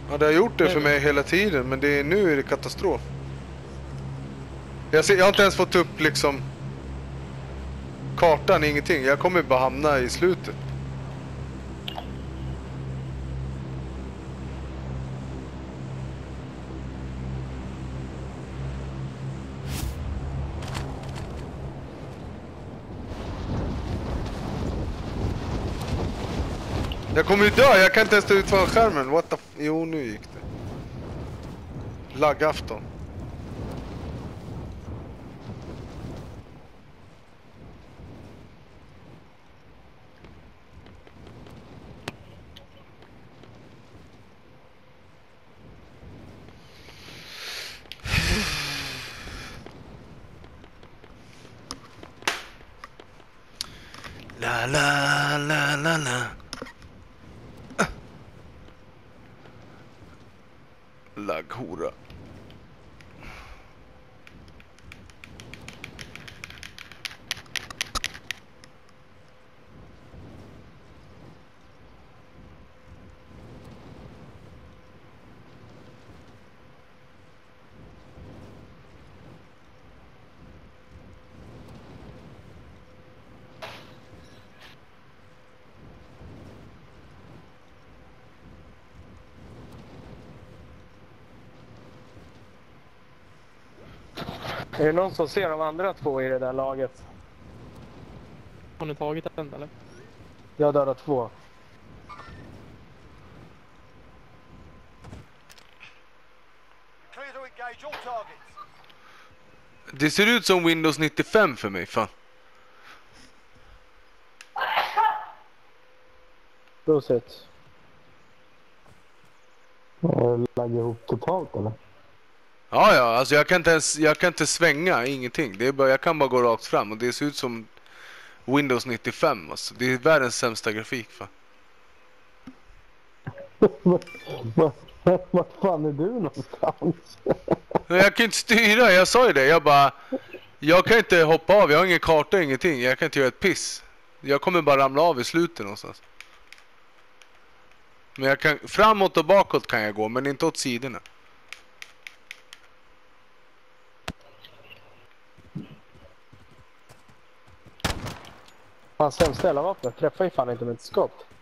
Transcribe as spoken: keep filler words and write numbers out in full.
Ja, det har gjort det för mig hela tiden, men det är, nu är det katastrof. Jag, ser, jag har inte ens fått upp liksom kartan, ingenting. Jag kommer bara hamna i slutet. Jag kommer ju dö, jag kan inte ens ta ut från skärmen. What the f... Jo, nu gick det. Laggafton. La la la la la. Lagghora. Är det någon som ser de andra två i det där laget? Har ni tagit den eller? Jag dödar två. Det ser ut som Windows nittiofem för mig, fan. Prosit. Laggar ihop totalt eller? Ja, ja, alltså jag kan inte ens, jag kan inte svänga, ingenting. Det är bara, jag kan bara gå rakt fram och det ser ut som Windows nittiofem, alltså. Det är världens sämsta grafik, fan. Vart fan är du någonstans? Men jag kan inte styra, jag sa ju det. Jag bara, jag kan inte hoppa av, jag har ingen karta, ingenting. Jag kan inte göra ett piss. Jag kommer bara ramla av i slutet någonstans. Men jag kan, framåt och bakåt kan jag gå, men inte åt sidorna. Fan, sämsta hela vapnet träffar ju fan inte med ett skott.